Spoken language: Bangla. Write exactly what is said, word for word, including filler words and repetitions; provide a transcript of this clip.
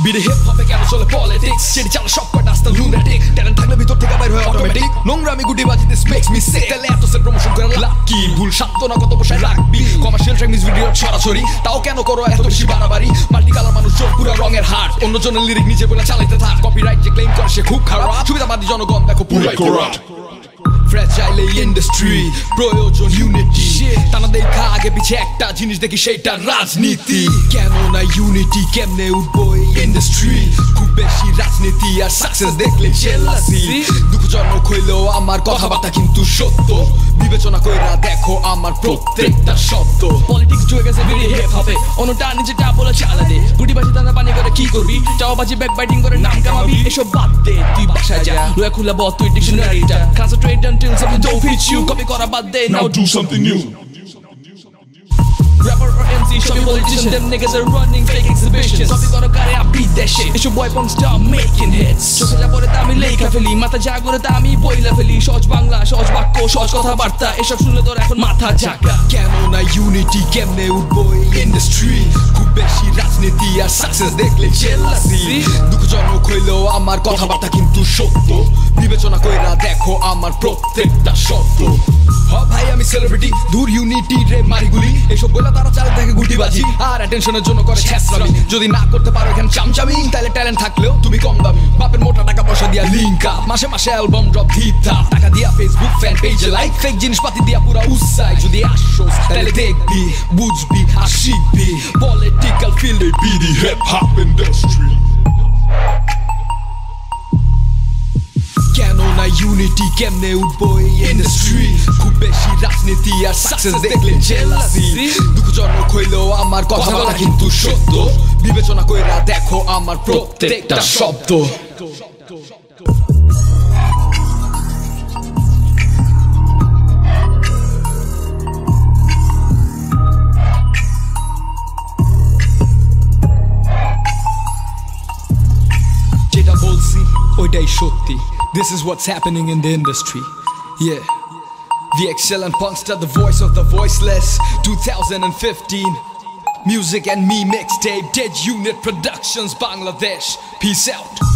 বিডি হিপ হপে কেন চলে পলিটিক্স সেটি চালা সব কয়টা আস্তা লুনাটিক ট্যালেন্ট থাকলে ভিতর থেকে বাইর হয় অটোমেটিক নোংরামি গুটি বাজি দিস মেক্স মি সিক তাহলে এত সেল প্রমোশন করে লাভ কি ভুল সাধ্য না কত বসায় রাখবি কমার্শিয়াল ট্র্যাক মিউজিক ভিডিও ছড়াছড়ি তাও কেন করো এত বেশি বাড়াবাড়ি মাল্টি কালার মানুষ জোর পুরো রঙের হাট অন্যজনের লিরিক নিজে বলে চালাইতে থাক কপিরাইট যে ক্লেম করে সে খুব খারাপ সুবিধাবাদী জনগণ দেখো পুরাই করাপ্ট Fragile industry, প্রয়োজন ইউনিটি টানা দেখা আগে পিছে একটা জিনিস দেখি সেইটা রাজনীতি কেন না ইউনিটি কেমনে উঠবো এই ইন্ডাস্ট্রি খুব বেশি রাজনীতি আর সাকসেস দেখলে জেলাসি দুঃখজনক হইলেও আমার কথাবার্তা কিন্তু সত্য বিবেচনা কইরা দেখো আমার প্রত্যেকটা শব্দ পলিটিক্স জুয়ে গেছে বিডি হিপ হপে অন্যটা নিজেটা বলে চালা দে গুটিবাজি দানা পানি করে কি করবি চাওয়াবাজি ব্যাক বাইটিং করে নাম কামাবি এসব বাদ দে তুই বাসায় যা লয়া খুলা বল তুই ডিকশনারিটা concentrate until something don't fit you copy করা বাদ দে now do something new rapper or M C show me politician them niggas are running fake exhibitions copy করা করে I beat that shit it's your boy Punk start making hits চোখে যা পড়ে তা আমি লেখা ফেলি মাথা জাগরে তা আমি বইলা ফেলি সহজ বাংলা সহজ বাক্য সহজ কথাবার্তা এসব শুনলে তোর এখন মাথা ঝাঁকা কেন না ইউনিটি কেমনে উঠবো এই ইন্ডাস্ট্রি খুব বেশি রাজনীতি আর সাকসেস দেখলে জেলাসি দুঃখজনক হইলেও আমার কথাবার্তা কিন্তু সত্য বিবেচনা কইরা দেখো আমার প্রত্যেকটা শব্দ হ ভাই আমি সেলিব্রিটি দূর ইউনিটি রে মারিগুলি এসব বলে তারা চালে দেখে গুটিবাজি আর অ্যাটেনশনের জন্য করে ছেঁচড়ামি যদি না করতে পারো এখানে চামচামি তাহলে ট্যালেন্ট থাকলেও তুমি কম দামি বাপের মোটা টাকা পয়সা দিয়া লিঙ্ক আপ মাসে মাসে অ্যালবাম ড্রপ দিতা টাকা দিয়া ফেসবুক ফ্যান পেজে লাইক ফেক জিনিসপাতি দিয়া পুরা উৎসাহ যদি আসোস তাহলে দেখবি বুঝবি আর শিখবি পলিটিক্যাল ফিল্ডে বিডি হিপ হপ ইন্ডাস্ট্রি কেন না ইউনিটি কেমনে উঠবো এই ইন্ডাস্ট্রি খুব বেশি রাজনীতি আর সাকসেস দেখলে জেলাসি দুঃখজনক হইলেও আমার কথাবার্তা কিন্তু সত্য বিবেচনা কইরা দেখো আমার প্রত্যেকটা শব্দ যেটা বলছি ওইটাই সত্যি This is what's happening in the industry. Yeah. The excellent Punkster, the voice of the voiceless. two thousand fifteen. Music and me mixtape. Dead Unit Productions, Bangladesh. Peace out.